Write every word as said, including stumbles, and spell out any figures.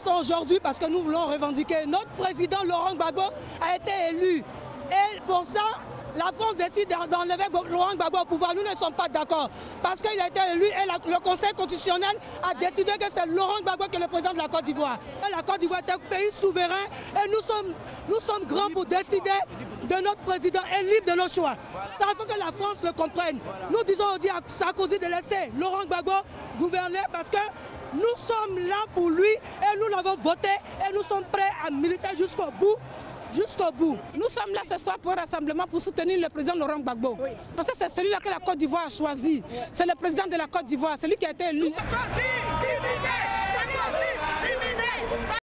manifestons aujourd'hui parce que nous voulons revendiquer. Notre président Laurent Gbagbo a été élu. Et pour ça, la France décide d'enlever Laurent Gbagbo au pouvoir. Nous ne sommes pas d'accord. Parce qu'il a été élu et la, le Conseil constitutionnel a décidé que c'est Laurent Gbagbo qui est le président de la Côte d'Ivoire. La Côte d'Ivoire est un pays souverain et nous sommes, nous sommes grands pour décider de notre président et libre de nos choix. Ça faut que la France le comprenne. Nous disons aujourd'hui à Sarkozy de laisser Laurent Gbagbo gouverner parce que nous sommes là pour lui et nous l'avons voté et nous sommes prêts à militer jusqu'au bout. Jusqu'au bout. Nous sommes là ce soir pour un rassemblement pour soutenir le président Laurent Gbagbo. Oui. Parce que c'est celui-là que la Côte d'Ivoire a choisi. Oui. C'est le président de la Côte d'Ivoire, celui qui a été élu.